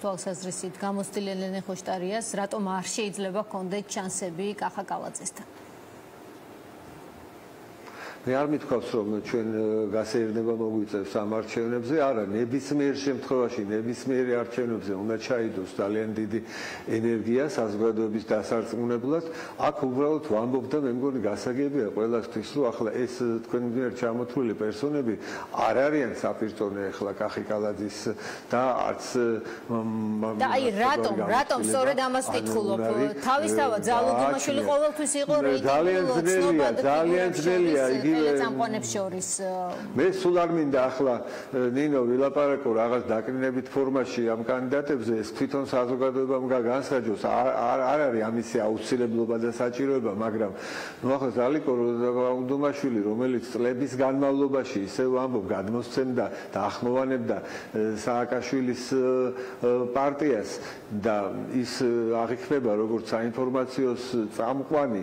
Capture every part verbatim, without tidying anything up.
თვალსაზრისით გამოცდილი ელენე ხოშტარიას, რატომ არ შეიძლება ჰქონდეთ ჩანსები კახა კალაძესთან? მე არ მithქვავს, რომ ჩვენ გასეირნება მოგვიწევს ამ არჩევნებზე, არა, ნებისმიერ შემთხვევაში, ნებისმიერი არჩევნებზე უნდა ჩაიდოს ძალიან დიდი ენერგია საზოგადოების დასარწმუნებლად. აქ უბრალოდ ვამბობ და მე მგონი გასაგებია ყველასთვის, რომ ახლა ეს თქვენ მიერ ჩამოთვლილი პერსონები არ არიან საპირწონე ახლა კახი კალაძის და არც და აი რატომ, რატომ სწორედ ამას ვკითხულობ? თავისთავად ძალუდუმაშვილი ყოველთვის იყო რეიტინგის ძალიან ძნელია, ძალიან ძნელია იგი წამყვანებს შორის. მე სულ არ მინდა ახლა ნინო ვილაპარაკო რაღაც დაკნინებით ფორმაში ამ კანდიდატებზე, ეს თვითონ საზოგადოებამ განსაჯოს, არ არ არის ამისი აუცილებლობა და საჭიროება, მაგრამ ნუ ახლა ზალიკო უდუმაშვილი, რომელიც წლების განმავლობაში ისევ ამბობ, გადმოსცემდა და ახმოვანებდა სააკაშვილის პარტიას და ის აღიქმება როგორც საინფორმაციო წამყვანი,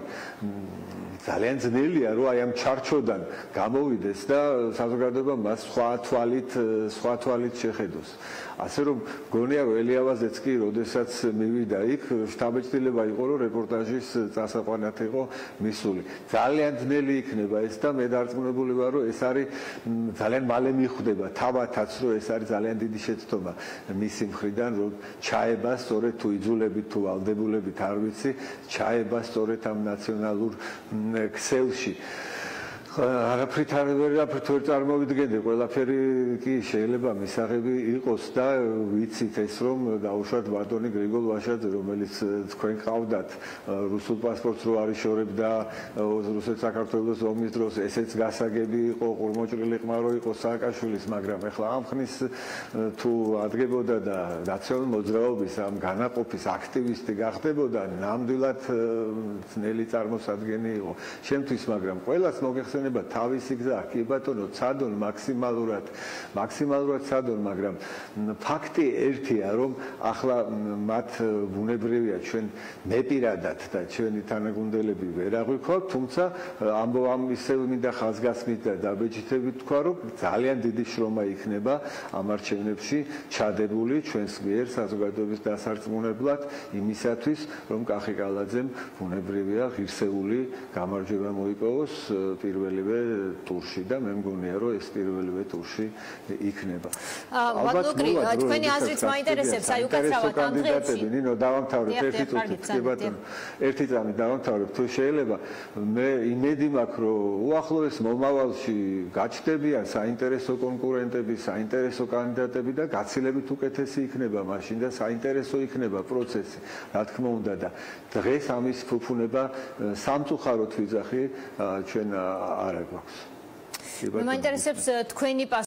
ძალიან ძნელია, რომ აი ამ ჩარჩოდან გამოვიდეს და საზოგადოება მას სხვა თვალით, სხვა თვალით შეხედოს. ასე რომ გონია რომ ელიავაზეც კი, როდესაც მივიდა იქ, შთაბეჭდილება იყო, რომ რეპორტაჟის წასაყვანად იყო მისული. ძალიან ძნელი იქნება ეს და მე დარწმუნებული ვარ, რომ ეს არის ძალიან მალე მიხვდება, თავათაც რომ ეს არის ძალიან დიდი შეცდომა მისი მხრიდან, რომ ჩაება სწორედ თუ იძულებით თუ ვალდებულებით არ ვიცი, ჩაება სწორედ ამ ნაციონალურ ქსელში. არაფრით არაფრით ვერ წარმოვიდგენდი, ყველაფერი კი შეიძლება მისაღები იყოს და ვიცით ეს რომ დაუშვათ ბატონი გრიგოლ ვაშაძე, რომელიც თქვენ ყავდათ რუსულ პასპორტს რო არის შორებდა რუსეთ-საქართველოს ომის დროს, ესეც გასაგები იყო, ყურმოჭრილი ყმარო იყო სააკაშვილის, მაგრამ ეხლა ამ ხნის თუ ადგებოდა და ნაციონალურ მოძრაობის ამ განაყოფის აქტივისტი გახდებოდა, ნამდვილად ძნელი წარმოსადგენი იყო შემთვის, მაგრამ ყველას მოგეხსენებათ თავისი გზა, კი ბატონო, ცადონ მაქსიმალურად, მაქსიმალურად ცადონ, მაგრამ ფაქტი ერთია, რომ ახლა მათ ბუნებრივია ჩვენ მეპირადად და ჩვენი თანაგუნდელები ვერ აღვიქვავთ, თუმცა ამბობ ამ ისევ მინდა ხაზგასმით და დაბეჭდებით თქვა, რომ ძალიან დიდი შრომა იქნება ამ არჩევნებში ჩადებული ჩვენს მიერ საზოგადოების დასარწმუნებლად იმისათვის, რომ კახი კალაძემ ბუნებრივია ღირსეული გამარჯვება მოიპოვოს პირველ ტურში და მე მგონია რომ ეს პირველივე ტურში იქნება. ალბათ თქვენი აზრით მაინტერესებს, აი უკაცრავად ამ დღეებში. ნინო დავამთავრებ ერთი წუთი, კი ბატონო. ერთი წამი დავამთავრებ, თუ შეიძლება. მე იმედი მაქვს, რომ უახლოეს მომავალში გაჩნდებიან საინტერესო კონკურენტები, საინტერესო კანდიდატები და გაცილებით უკეთესი იქნება მაშინ და საინტერესო იქნება პროცესი, რა თქმა უნდა და დღეს ამის ფუფუნება სამწუხაროდ ვიძახი ჩვენ არ აქვს. მე მაინტერესებს თქვენი